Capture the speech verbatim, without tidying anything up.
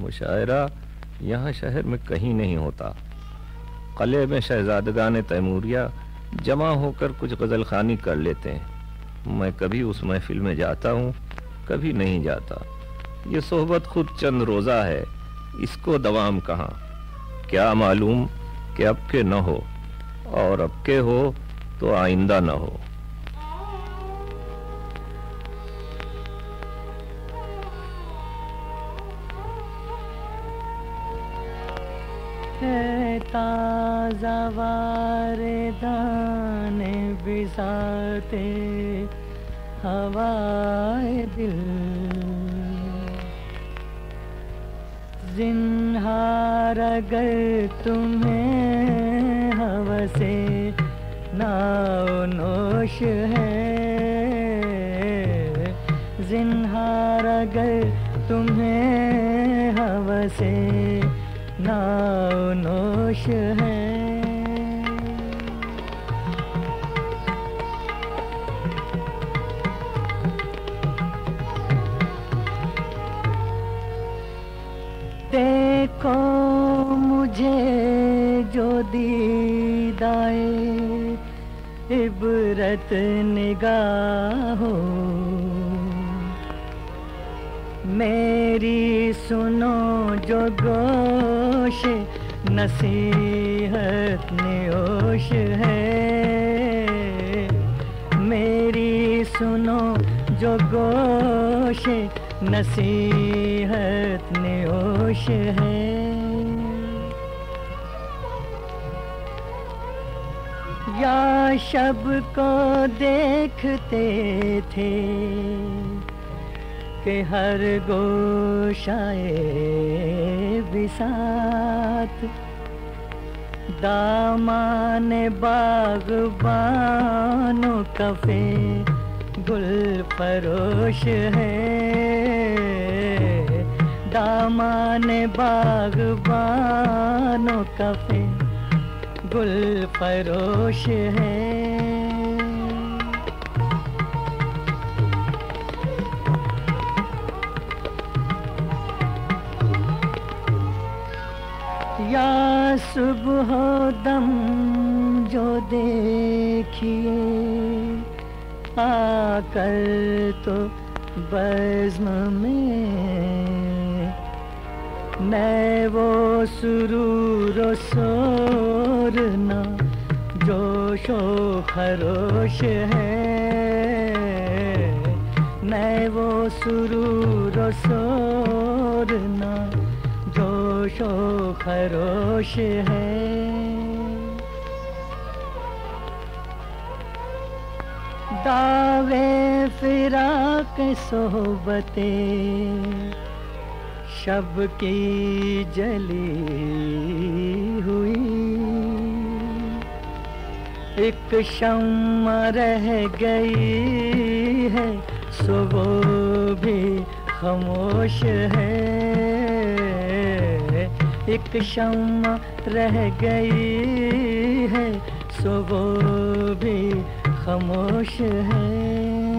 मुशायरा यहाँ शहर में कहीं नहीं होता। कले में शहजादगान तैमूरिया जमा होकर कुछ गज़ल ख़ानी कर लेते हैं। मैं कभी उस महफिल में जाता हूँ, कभी नहीं जाता। ये सोहबत खुद चंद रोज़ा है, इसको दवाम कहाँ। क्या मालूम कि अब के न हो, और अब के हो तो आइंदा न हो। ताज़ा वारेदाने बिसाते हवाए दिल, ज़िन्हार अगर तुम्हें हवसे नाओ नोश है, ज़िन्हार अगर तुम्हें हवसे नाओ नोश है। देखो मुझे जो दीदाए इबरत निगाहो, मेरी सुनो जो गोश नसीहत नियोश है, मेरी सुनो जो गोश नसीहत नियोश है। या शब को देखते थे कि हर गोशाए बिसात दामान बाग़बानो कफ़े गुल फरोश है, दामान बाग़बानो कफ़े गुल फरोश है। या सुबह दम जो देखिए आकर तो बज़्म में, मैं वो सुरूर व शोर न जोशो खरोश है, मैं वो सुरूर व शोर न जोशो खरोश है। दावे फिराक सोहबते शब की जली हुई, एक शम्मा रह गई है सो वो भी खामोश है, एक शम्मा रह गई है सो वो भी खामोश है।